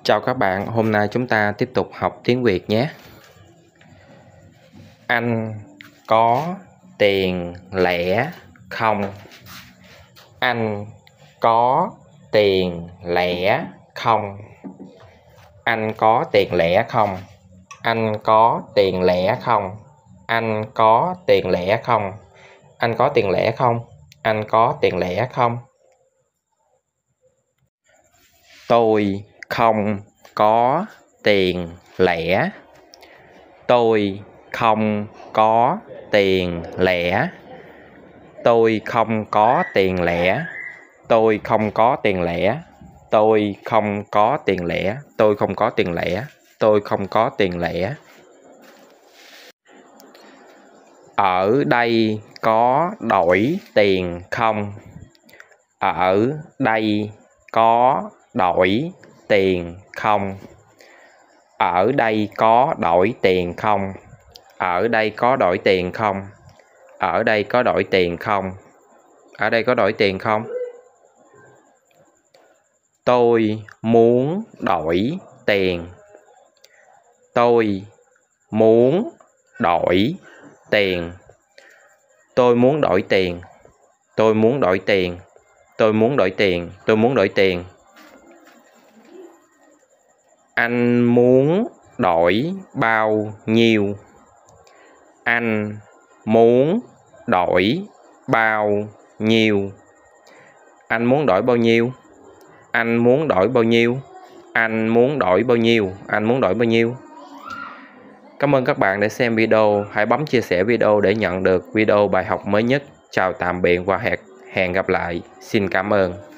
Chào các bạn, hôm nay chúng ta tiếp tục học tiếng Việt nhé. Anh có tiền lẻ không? Anh có tiền lẻ không? Anh có tiền lẻ không? Anh có tiền lẻ không? Anh có tiền lẻ không? Anh có tiền lẻ không? Anh có tiền lẻ không? Tôi không có tiền lẻ. Tôi không có tiền lẻ. Tôi không có tiền lẻ. Tôi không có tiền lẻ. Tôi không có tiền lẻ. Tôi không có tiền lẻ. Tôi không có tiền lẻ. Ở đây có đổi tiền không? Ở đây có đổi tiền không? Ở đây có đổi tiền không? Ở đây có đổi tiền không? Ở đây có đổi tiền không? Ở đây có đổi tiền không? Tôi muốn đổi tiền. Tôi muốn đổi tiền. Tôi muốn đổi tiền. Tôi muốn đổi tiền. Tôi muốn đổi tiền. Tôi muốn đổi tiền. Anh muốn đổi bao nhiêu? Anh muốn đổi bao nhiêu? Anh muốn đổi bao nhiêu? Anh muốn đổi bao nhiêu? Anh muốn đổi bao nhiêu? Anh muốn đổi bao nhiêu? Cảm ơn các bạn đã xem video. Hãy bấm chia sẻ video để nhận được video bài học mới nhất. Chào tạm biệt và hẹn gặp lại. Xin cảm ơn.